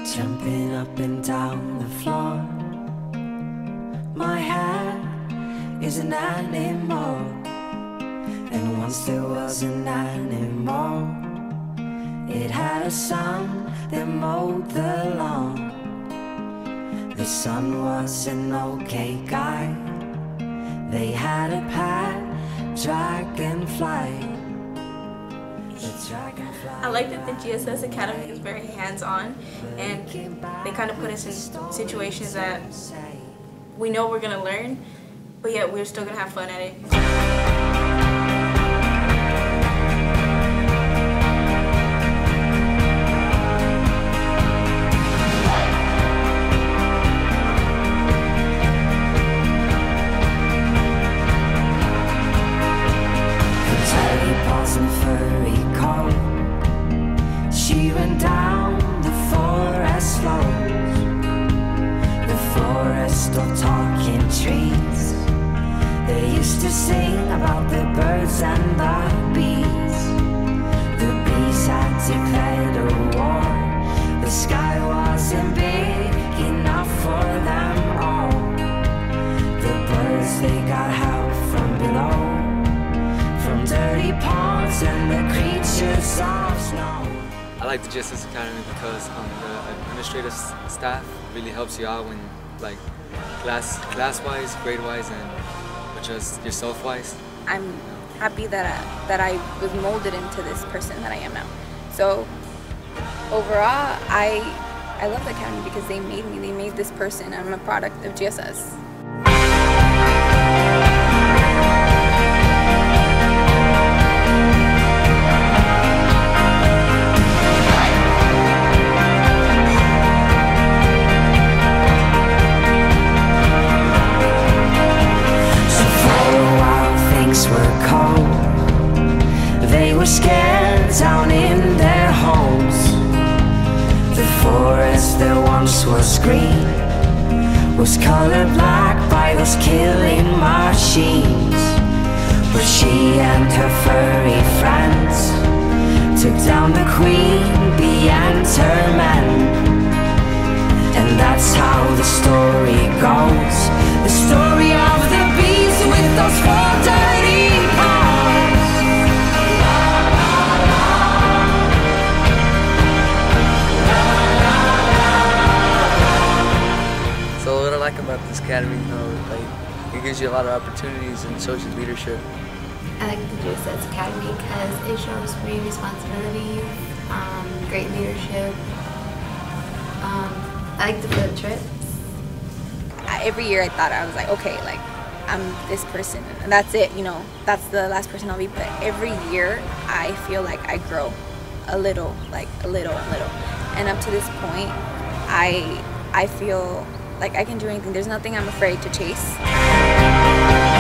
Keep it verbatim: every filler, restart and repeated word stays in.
jumping up and down the floor. My hair is an animal, and once there was an animal. It had a son that mowed the lawn. The son was an okay guy. They had a pet dragonfly. I like that the G S S Academy is very hands-on, and they kind of put us in situations that we know we're going to learn, but yet we're still going to have fun at it. She went down the forest slopes, the forest of talking trees. They used to sing about the birds and the bees. The bees had declared a war. The sky wasn't big enough for them all. The birds, they got help from below, from dirty ponds and the creatures of snow. I like the G S S Academy because um, the administrative staff really helps you out when, like, class class-wise, grade-wise, and just yourself-wise. I'm happy that I, that I was molded into this person that I am now. So overall, I I love the academy because they made me. They made this person. I'm a product of G S S. They were scared down in their homes. The forest that once was green was colored black by those killing machines. But she and her furry friends took down the queen bee and her men. And that's how the story goes, the story of the bees with those four dirty paws. So what I like about this academy, you know, like, it gives you a lot of opportunities and shows you leadership. I like the G S S Academy because it shows me responsibility, um, great leadership. Um, I like the field trips. Every year I thought I was like, okay, like I'm this person and that's it, you know, that's the last person I'll be. But every year I feel like I grow a little, like a little, a little. And up to this point, I I feel like I can do anything. There's nothing I'm afraid to chase.